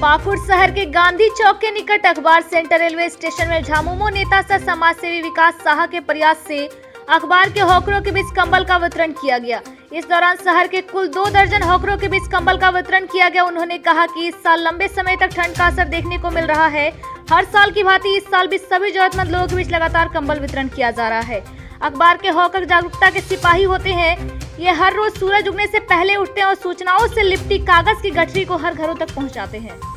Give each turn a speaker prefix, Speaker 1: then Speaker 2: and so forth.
Speaker 1: पाकुड़ शहर के गांधी चौक के निकट अखबार सेंटर रेलवे स्टेशन में झामुमो नेता सह समाज सेवी विकास साहा के प्रयास से अखबार के हॉकरों के बीच कंबल का वितरण किया गया। इस दौरान शहर के कुल 2 दर्जन हॉकरों के बीच कंबल का वितरण किया गया। उन्होंने कहा कि इस साल लंबे समय तक ठंड का असर देखने को मिल रहा है। हर साल की भांति इस साल भी सभी जरूरतमंद लोगों के बीच लगातार कंबल वितरण किया जा रहा है। अखबार के हॉकर जागरूकता के सिपाही होते हैं। ये हर रोज सूरज उगने से पहले उठते हैं और सूचनाओं से लिपटी कागज की गठरी को हर घरों तक पहुंचाते हैं।